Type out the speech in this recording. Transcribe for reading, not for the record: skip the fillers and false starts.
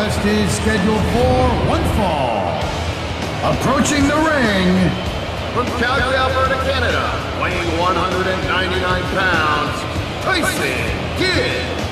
contest is scheduled for one fall. Approaching the ring, from Calgary, Alberta, Canada, weighing 199 pounds, Tyson Kidd.